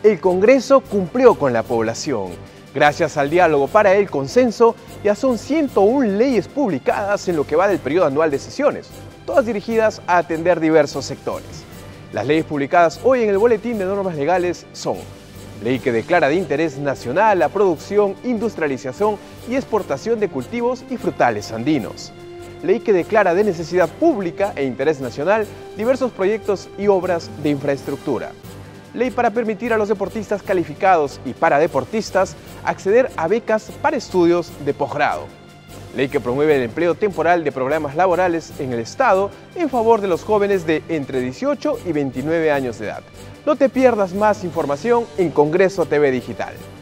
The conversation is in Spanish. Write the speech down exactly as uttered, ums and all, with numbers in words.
El Congreso cumplió con la población. Gracias al diálogo para el consenso, ya son ciento una leyes publicadas en lo que va del periodo anual de sesiones, todas dirigidas a atender diversos sectores. Las leyes publicadas hoy en el Boletín de Normas Legales son: ley que declara de interés nacional la producción, industrialización y exportación de cultivos y frutales andinos. Ley que declara de necesidad pública e interés nacional diversos proyectos y obras de infraestructura. Ley para permitir a los deportistas calificados y paradeportistas acceder a becas para estudios de posgrado. Ley que promueve el empleo temporal de programas laborales en el Estado en favor de los jóvenes de entre dieciocho y veintinueve años de edad. No te pierdas más información en Congreso T V Digital.